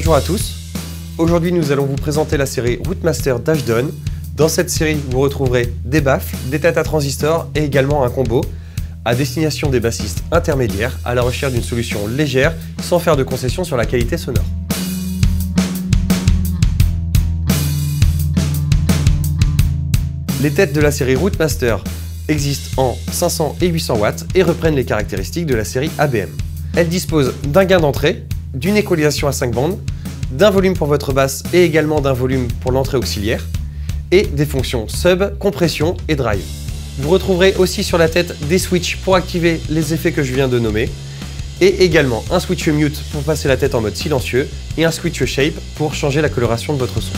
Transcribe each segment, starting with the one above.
Bonjour à tous, aujourd'hui nous allons vous présenter la série Routemaster d'Ashdown. Dans cette série, vous retrouverez des baffles, des têtes à transistors et également un combo à destination des bassistes intermédiaires à la recherche d'une solution légère sans faire de concessions sur la qualité sonore. Les têtes de la série Routemaster existent en 500 et 800 watts et reprennent les caractéristiques de la série ABM. Elles disposent d'un gain d'entrée, d'une équalisation à 5 bandes, d'un volume pour votre basse et également d'un volume pour l'entrée auxiliaire, et des fonctions sub, compression et drive. Vous retrouverez aussi sur la tête des switches pour activer les effets que je viens de nommer, et également un switch mute pour passer la tête en mode silencieux, et un switch shape pour changer la coloration de votre son.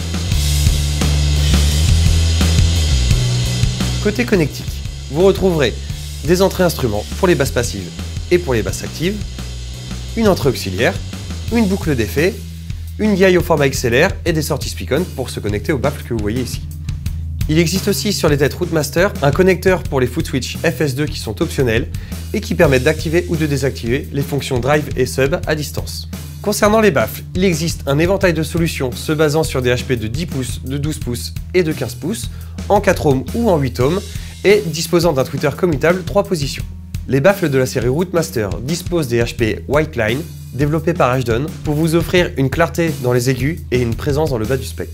Côté connectique, vous retrouverez des entrées instruments pour les basses passives et pour les basses actives, une entrée auxiliaire, une boucle d'effet, une guille au format XLR et des sorties speak-on pour se connecter aux baffles que vous voyez ici. Il existe aussi sur les têtes Routemaster un connecteur pour les foot switch FS2 qui sont optionnels et qui permettent d'activer ou de désactiver les fonctions drive et sub à distance. Concernant les baffles, il existe un éventail de solutions se basant sur des HP de 10 pouces, de 12 pouces et de 15 pouces, en 4 ohms ou en 8 ohms, et disposant d'un tweeter commutable 3 positions. Les baffles de la série Routemaster disposent des HP White Line, développés par Ashdown, pour vous offrir une clarté dans les aigus et une présence dans le bas du spectre.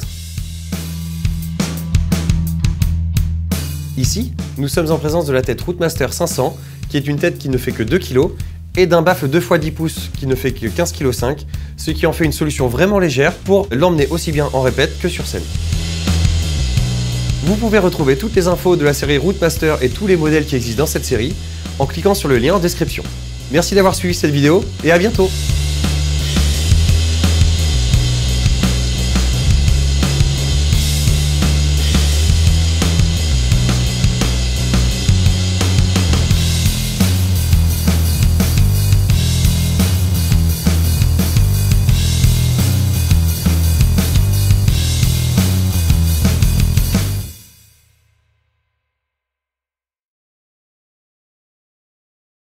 Ici, nous sommes en présence de la tête Routemaster 500, qui est une tête qui ne fait que 2 kg, et d'un baffle 2 x 10 pouces qui ne fait que 15,5 kg, ce qui en fait une solution vraiment légère pour l'emmener aussi bien en répète que sur scène. Vous pouvez retrouver toutes les infos de la série Routemaster et tous les modèles qui existent dans cette série en cliquant sur le lien en description. Merci d'avoir suivi cette vidéo et à bientôt!